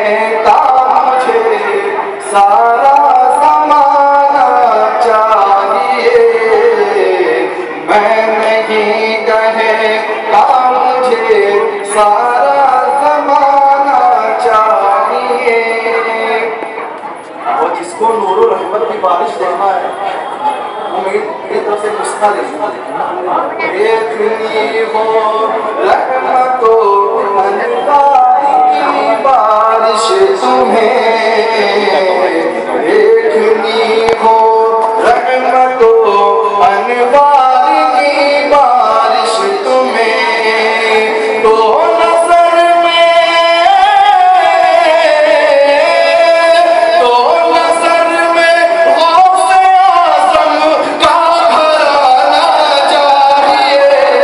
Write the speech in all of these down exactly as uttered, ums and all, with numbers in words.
सारा ज़माना चाहिए, मैं नहीं कहता मुझे सारा ज़माना चाहिए। और जिसको नूर और रहमत की बारिश देखना है वो मेरी मेरी तरफ से नुस्खा देखना, देखनी हो रहमतो अनवार की बारिश तुम्हें, देखनी हो रहमतो अनवार की बारिश तुम्हें, तो नजर में तो नजर में गौसे आज़म का घराना चाहिए।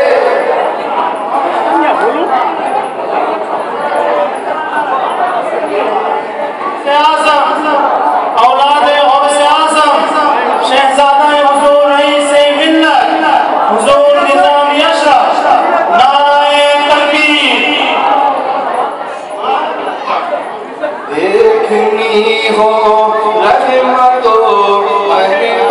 औलाद गौसे आज़म शहजादा हुजूर रईसे मिल्लत हुजूर निज़ाम अशरफ, नारे तकबीर। देखनी हो रहमतो